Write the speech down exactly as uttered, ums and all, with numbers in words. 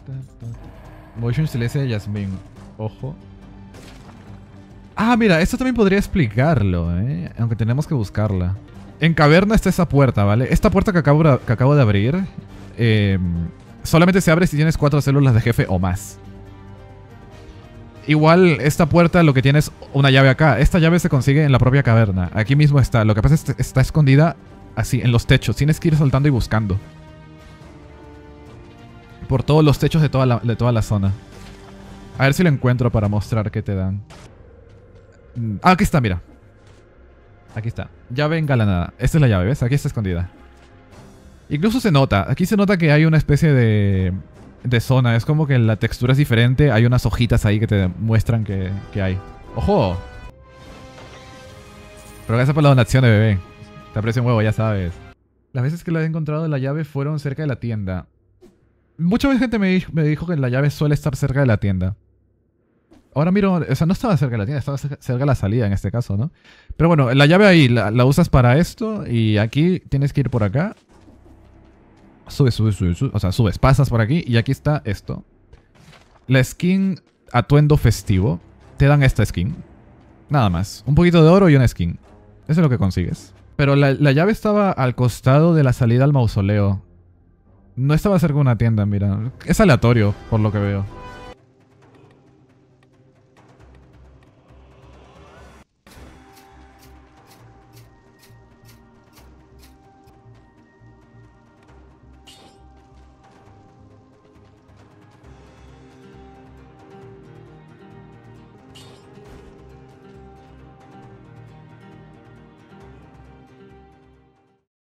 Motion Silencia de Yasmin. Ojo. Ah, mira, esto también podría explicarlo, ¿eh? Aunque tenemos que buscarla. En caverna está esa puerta, ¿vale? Esta puerta que acabo, que acabo de abrir eh, solamente se abre si tienes cuatro células de jefe o más. Igual, esta puerta lo que tiene es una llave acá. Esta llave se consigue en la propia caverna. Aquí mismo está. Lo que pasa es que está escondida así, en los techos. Tienes que ir saltando y buscando. Por todos los techos de toda la, de toda la zona. A ver si lo encuentro para mostrar qué te dan. Ah, aquí está, mira. Aquí está. Llave engalanada. Esta es la llave, ¿ves? Aquí está escondida. Incluso se nota. Aquí se nota que hay una especie de... de zona. Es como que la textura es diferente. Hay unas hojitas ahí que te muestran que, que hay. ¡Ojo! Pero gracias por la donación de bebé. Te aprecio un huevo, ya sabes. Las veces que la he encontrado la llave fueron cerca de la tienda. Mucha gente me, me dijo que la llave suele estar cerca de la tienda. Ahora miro, o sea, no estaba cerca de la tienda, estaba cerca de la salida en este caso, ¿no? Pero bueno, la llave ahí la, la usas para esto y aquí tienes que ir por acá. Subes, subes, subes, subes, o sea, subes, pasas por aquí y aquí está esto. La skin atuendo festivo. Te dan esta skin. Nada más. Un poquito de oro y una skin. Eso es lo que consigues. Pero la, la llave estaba al costado de la salida al mausoleo. No estaba cerca de una tienda, mira. Es aleatorio, por lo que veo.